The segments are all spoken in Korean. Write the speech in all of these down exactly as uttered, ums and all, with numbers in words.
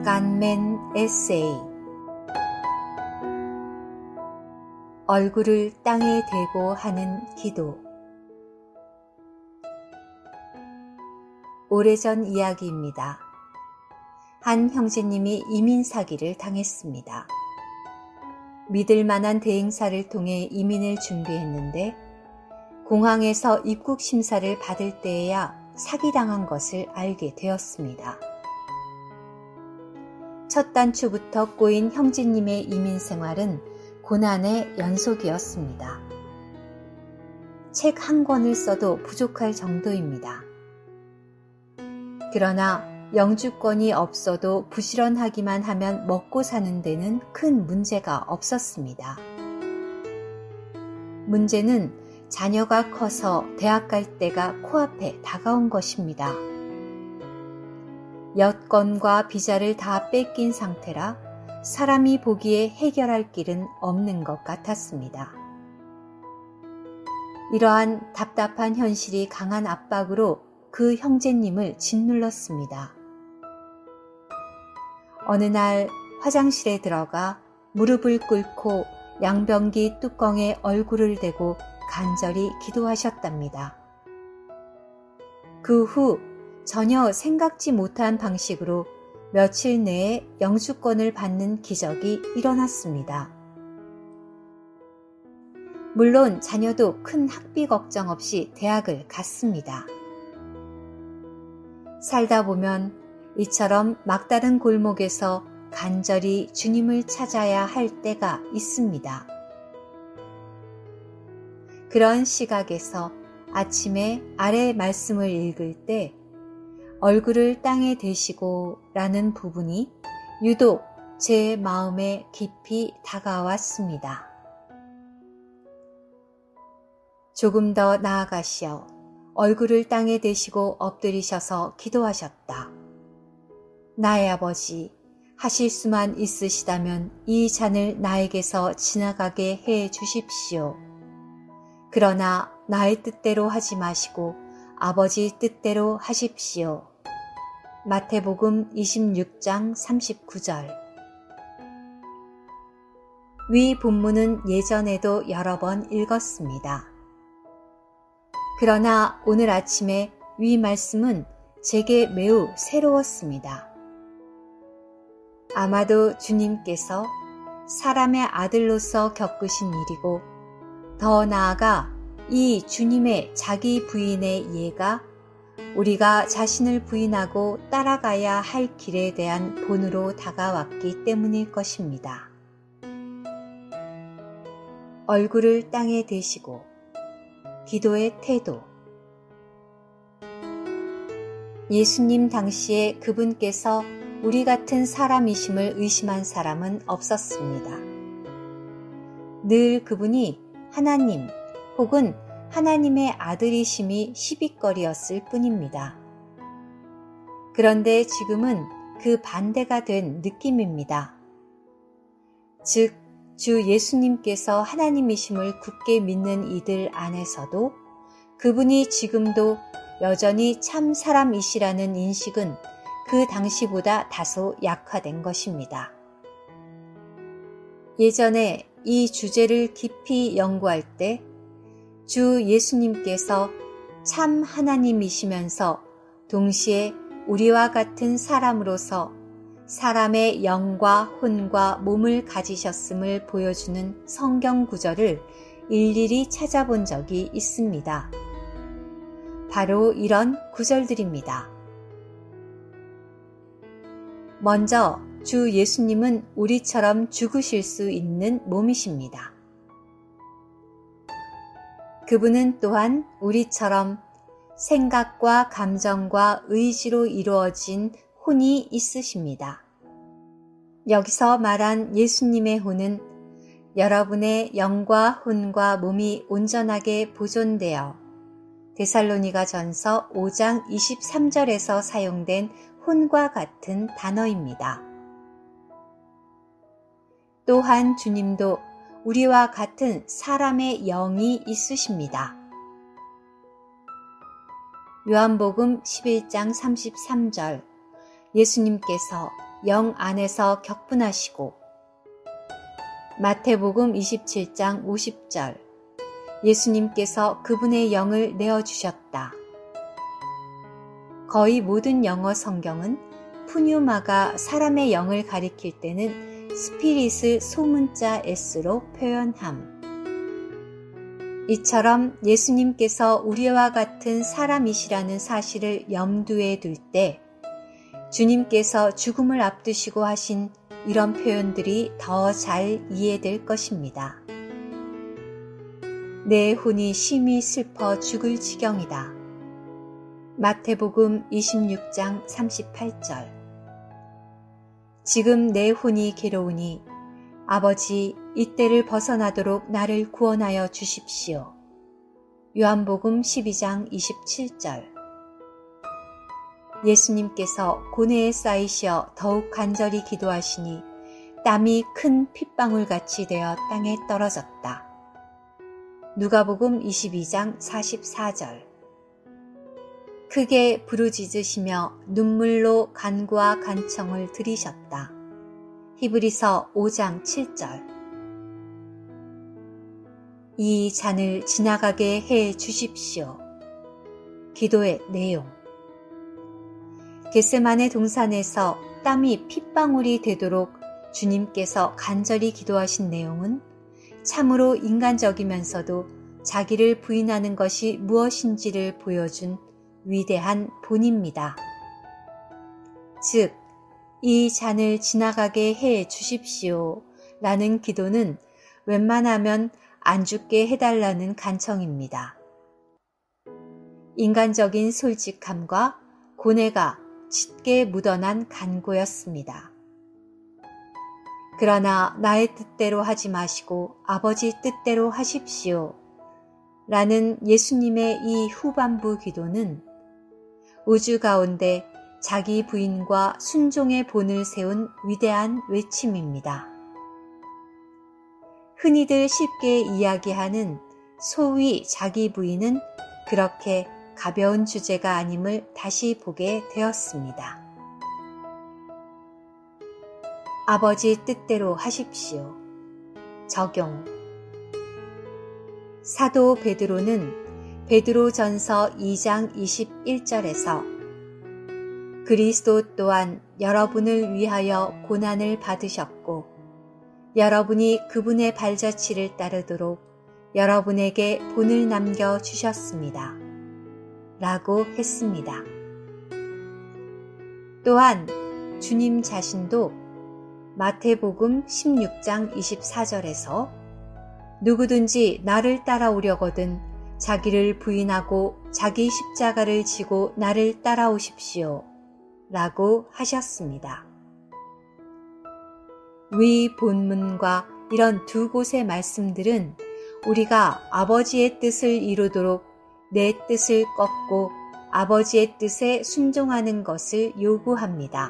깐맨 에세이. 얼굴을 땅에 대고 하는 기도. 오래전 이야기입니다. 한 형제님이 이민 사기를 당했습니다. 믿을 만한 대행사를 통해 이민을 준비했는데 공항에서 입국 심사를 받을 때에야 사기당한 것을 알게 되었습니다. 첫 단추부터 꼬인 형제님의 이민 생활은 고난의 연속이었습니다. 책 한 권을 써도 부족할 정도입니다. 그러나 영주권이 없어도 부지런하기만 하면 먹고 사는 데는 큰 문제가 없었습니다. 문제는 자녀가 커서 대학 갈 때가 코앞에 다가온 것입니다. 여권과 비자를 다 뺏긴 상태라 사람이 보기에 해결할 길은 없는 것 같았습니다. 이러한 답답한 현실이 강한 압박으로 그 형제님을 짓눌렀습니다. 어느 날 화장실에 들어가 무릎을 꿇고 양변기 뚜껑에 얼굴을 대고 간절히 기도하셨답니다. 그 후 전혀 생각지 못한 방식으로 며칠 내에 영주권을 받는 기적이 일어났습니다. 물론 자녀도 큰 학비 걱정 없이 대학을 갔습니다. 살다 보면 이처럼 막다른 골목에서 간절히 주님을 찾아야 할 때가 있습니다. 그런 시각에서 아침에 아래 말씀을 읽을 때 얼굴을 땅에 대시고 라는 부분이 유독 제 마음에 깊이 다가왔습니다. 조금 더 나아가시어 얼굴을 땅에 대시고 엎드리셔서 기도하셨다. 나의 아버지, 하실 수만 있으시다면 이 잔을 나에게서 지나가게 해 주십시오. 그러나 나의 뜻대로 하지 마시고 아버지 뜻대로 하십시오. 마태복음 이십육 장 삼십구 절. 위 본문은 예전에도 여러 번 읽었습니다. 그러나 오늘 아침에 위 말씀은 제게 매우 새로웠습니다. 아마도 주님께서 사람의 아들로서 겪으신 일이고 더 나아가 이 주님의 자기 부인의 예가 우리가 자신을 부인하고 따라가야 할 길에 대한 본으로 다가왔기 때문일 것입니다. 얼굴을 땅에 대시고 기도의 태도. 예수님 당시에 그분께서 우리 같은 사람이심을 의심한 사람은 없었습니다. 늘 그분이 하나님 혹은 하나님의 아들이심이 시비거리였을 뿐입니다. 그런데 지금은 그 반대가 된 느낌입니다. 즉, 주 예수님께서 하나님이심을 굳게 믿는 이들 안에서도 그분이 지금도 여전히 참 사람이시라는 인식은 그 당시보다 다소 약화된 것입니다. 예전에 이 주제를 깊이 연구할 때 주 예수님께서 참 하나님이시면서 동시에 우리와 같은 사람으로서 사람의 영과 혼과 몸을 가지셨음을 보여주는 성경 구절을 일일이 찾아본 적이 있습니다. 바로 이런 구절들입니다. 먼저 주 예수님은 우리처럼 죽으실 수 있는 몸이십니다. 그분은 또한 우리처럼 생각과 감정과 의지로 이루어진 혼이 있으십니다. 여기서 말한 예수님의 혼은 여러분의 영과 혼과 몸이 온전하게 보존되어 데살로니가 전서 오 장 이십삼 절에서 사용된 혼과 같은 단어입니다. 또한 주님도 우리와 같은 사람의 영이 있으십니다. 요한복음 십일 장 삼십삼 절. 예수님께서 영 안에서 격분하시고 마태복음 이십칠 장 오십 절 예수님께서 그분의 영을 내어주셨다. 거의 모든 영어 성경은 푸뉴마가 사람의 영을 가리킬 때는 스피릿을 소문자 S로 표현함. 이처럼 예수님께서 우리와 같은 사람이시라는 사실을 염두에 둘 때 주님께서 죽음을 앞두시고 하신 이런 표현들이 더 잘 이해될 것입니다. 내 혼이 심히 슬퍼 죽을 지경이다. 마태복음 이십육 장 삼십팔 절 지금 내 혼이 괴로우니 아버지 이때를 벗어나도록 나를 구원하여 주십시오. 요한복음 십이 장 이십칠 절 예수님께서 고뇌에 쌓이시어 더욱 간절히 기도하시니 땀이 큰 핏방울같이 되어 땅에 떨어졌다. 누가복음 이십이 장 사십사 절 크게 부르짖으시며 눈물로 간구와 간청을 드리셨다. 히브리서 오 장 칠 절 이 잔을 지나가게 해 주십시오. 기도의 내용 겟세마네 동산에서 땀이 핏방울이 되도록 주님께서 간절히 기도하신 내용은 참으로 인간적이면서도 자기를 부인하는 것이 무엇인지를 보여준 위대한 본입니다. 즉, 이 잔을 지나가게 해 주십시오 라는 기도는 웬만하면 안 죽게 해달라는 간청입니다. 인간적인 솔직함과 고뇌가 짙게 묻어난 간구였습니다. 그러나 나의 뜻대로 하지 마시고 아버지 뜻대로 하십시오 라는 예수님의 이 후반부 기도는 우주 가운데 자기 부인과 순종의 본을 세운 위대한 외침입니다. 흔히들 쉽게 이야기하는 소위 자기 부인은 그렇게 가벼운 주제가 아님을 다시 보게 되었습니다. 아버지 뜻대로 하십시오. 적용 사도 베드로는 베드로전서 이 장 이십일 절에서 그리스도 또한 여러분을 위하여 고난을 받으셨고 여러분이 그분의 발자취를 따르도록 여러분에게 본을 남겨주셨습니다. 라고 했습니다. 또한 주님 자신도 마태복음 십육 장 이십사 절에서 누구든지 나를 따라오려거든 자기를 부인하고 자기 십자가를 지고 나를 따라오십시오. 라고 하셨습니다. 위 본문과 이런 두 곳의 말씀들은 우리가 아버지의 뜻을 이루도록 내 뜻을 꺾고 아버지의 뜻에 순종하는 것을 요구합니다.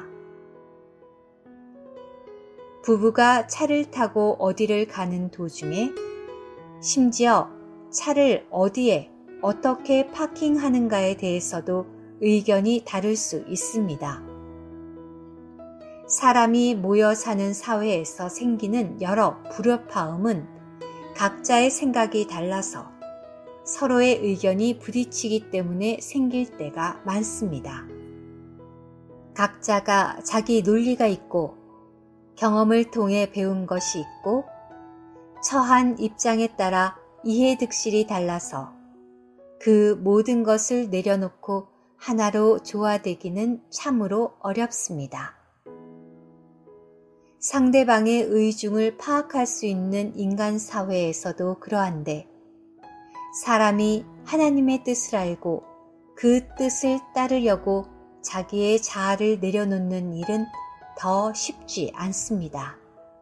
부부가 차를 타고 어디를 가는 도중에 심지어 차를 어디에 어떻게 파킹하는가에 대해서도 의견이 다를 수 있습니다. 사람이 모여 사는 사회에서 생기는 여러 불협화음은 각자의 생각이 달라서 서로의 의견이 부딪히기 때문에 생길 때가 많습니다. 각자가 자기 논리가 있고 경험을 통해 배운 것이 있고 처한 입장에 따라 이해득실이 달라서 그 모든 것을 내려놓고 하나로 조화되기는 참으로 어렵습니다. 상대방의 의중을 파악할 수 있는 인간 사회에서도 그러한데 사람이 하나님의 뜻을 알고 그 뜻을 따르려고 자기의 자아를 내려놓는 일은 더 쉽지 않습니다.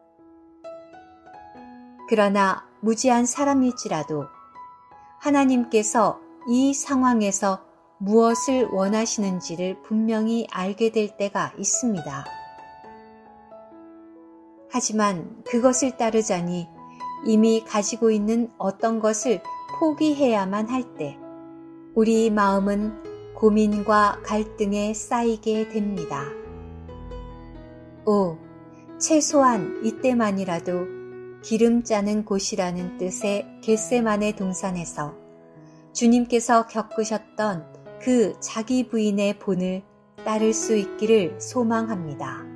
그러나 무지한 사람일지라도 하나님께서 이 상황에서 무엇을 원하시는지를 분명히 알게 될 때가 있습니다. 하지만 그것을 따르자니 이미 가지고 있는 어떤 것을 포기해야만 할 때 우리 마음은 고민과 갈등에 쌓이게 됩니다. 오, 최소한 이때만이라도 기름 짜는 곳이라는 뜻의 겟세마네 동산에서 주님께서 겪으셨던 그 자기 부인의 본을 따를 수 있기를 소망합니다.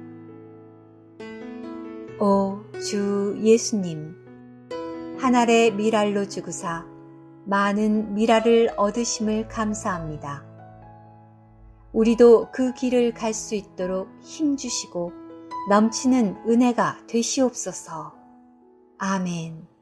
오 주 예수님, 한 알의 미랄로 죽으사 많은 미랄을 얻으심을 감사합니다. 우리도 그 길을 갈 수 있도록 힘주시고 넘치는 은혜가 되시옵소서. 아멘.